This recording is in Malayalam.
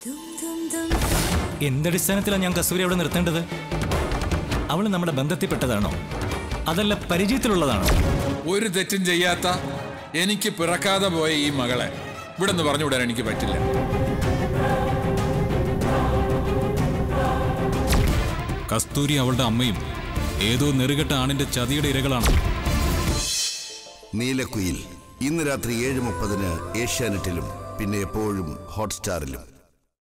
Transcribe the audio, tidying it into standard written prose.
എന്തടിസ്ഥാനത്തിലാണ് ഞാൻ കസ്തൂരി അവിടെ നിർത്തേണ്ടത്? അവൾ നമ്മുടെ ബന്ധത്തിൽപ്പെട്ടതാണോ അതല്ല പരിചയത്തിലുള്ളതാണോ? ഒരു തെറ്റും ചെയ്യാത്ത എനിക്ക് പിറക്കാതെ പോയ ഈ മകളെ ഇവിടെ നിന്ന് പറഞ്ഞുവിടാൻ എനിക്ക് പറ്റില്ല. കസ്തൂരി അവളുടെ അമ്മയും ഏതോ നെറുകെട്ട ആണിന്റെ ചതിയുടെ ഇരകളാണ്. നീലക്കുയിൽ ഇന്ന് രാത്രി 7:30 ഏഷ്യാനെറ്റിലും പിന്നെ എപ്പോഴും ഹോട്ട്സ്റ്റാറിലും.